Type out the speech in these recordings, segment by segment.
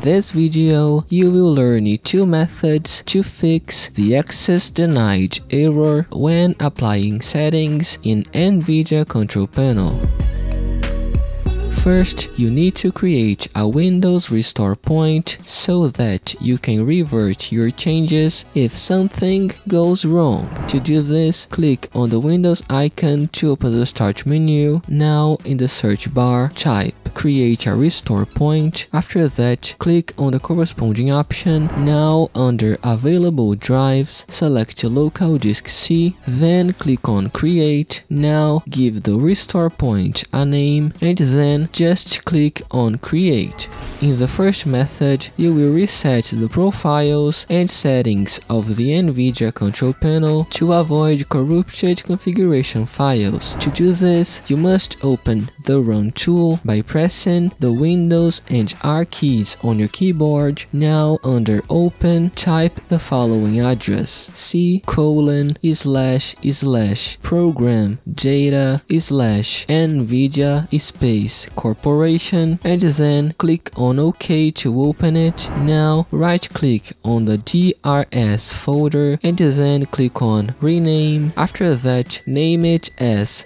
this video, you will learn 2 methods to fix the access denied error when applying settings in NVIDIA Control Panel. First, you need to create a Windows restore point so that you can revert your changes if something goes wrong. To do this, click on the Windows icon to open the Start menu. Now in the search bar, type create a restore point. After that, click on the corresponding option. Now under available drives, select local disk C, then click on create. Now give the restore point a name and then just click on create. In the first method, you will reset the profiles and settings of the NVIDIA Control Panel to avoid corrupted configuration files. To do this, you must open the Run tool by pressing the Windows and R keys on your keyboard. Now under Open, type the following address: c://program data /NVIDIA Corporation, and then click on OK to open it. Now right click on the DRS folder and then click on rename. After that, name it as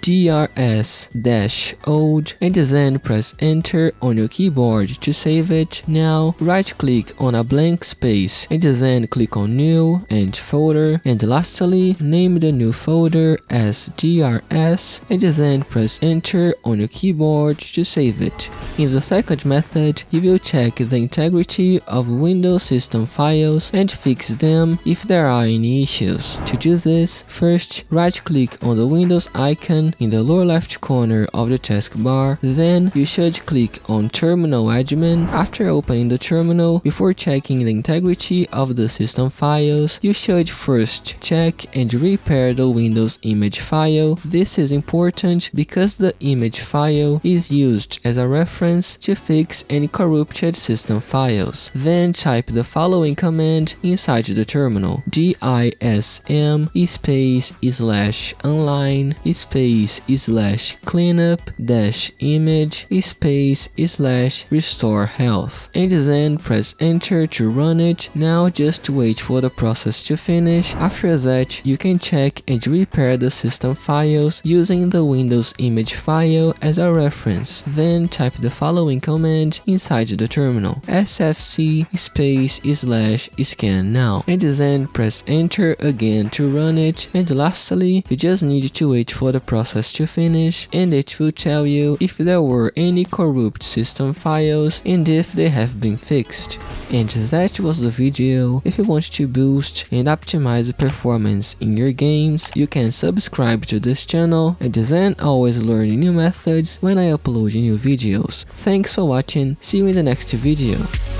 DRS-old and then press enter on your keyboard to save it. Now right click on a blank space and then click on new and folder, and lastly name the new folder as DRS and then press enter on your keyboard to save it. In the second method, you will check the integrity of Windows system files and fix them if there are any issues. To do this, first right click on the Windows icon in the lower left corner of the taskbar. Then you should click on Terminal Admin. After opening the terminal, before checking the integrity of the system files, you should first check and repair the Windows image file. This is important because the image file is used as a reference to fix any corrupted system files. Then type the following command inside the terminal: dism//cleanup-image/restore health, and then press enter to run it. Now just wait for the process to finish. After that, you can check and repair the system files using the Windows image file as a reference. Then type the following command inside the terminal: sfc/scan now, and then press enter again to run it. And lastly, you just need to wait for the process to finish, and it will tell you if there were any corrupt system files and if they have been fixed. And that was the video. If you want to boost and optimize the performance in your games, you can subscribe to this channel and then always learn new methods when I upload new videos. Thanks for watching, see you in the next video.